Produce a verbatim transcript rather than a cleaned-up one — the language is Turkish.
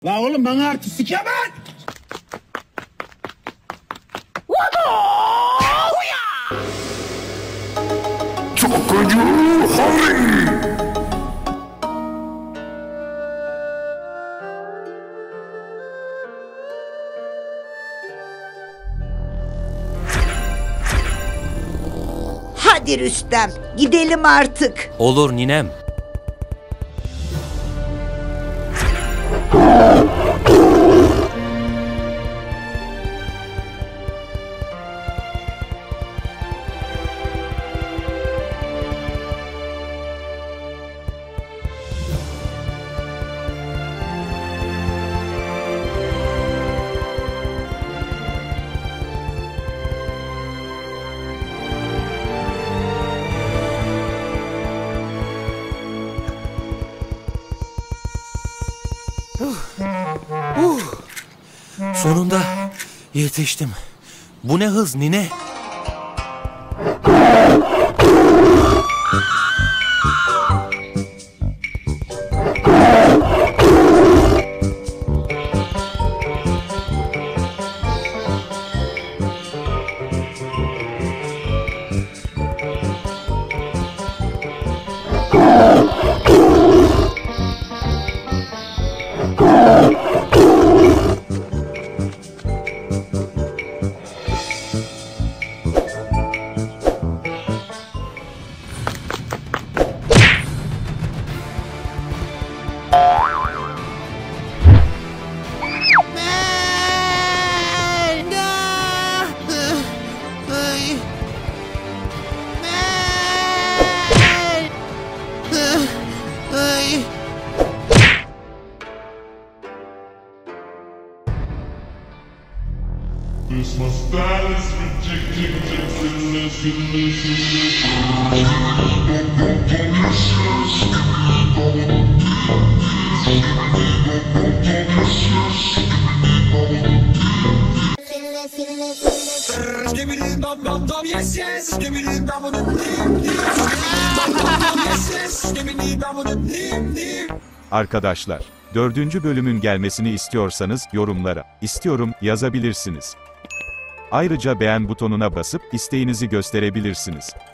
La oğlum bana artistik yapma. Çok acı Harry. Hadi Rüstem, gidelim artık. Olur ninem. Uh, sonunda yetiştim. Bu ne hız nine? Christmas style is ridiculous. Arkadaşlar, dördüncü bölümün gelmesini istiyorsanız yorumlara "istiyorum" yazabilirsiniz. Ayrıca beğen butonuna basıp isteğinizi gösterebilirsiniz.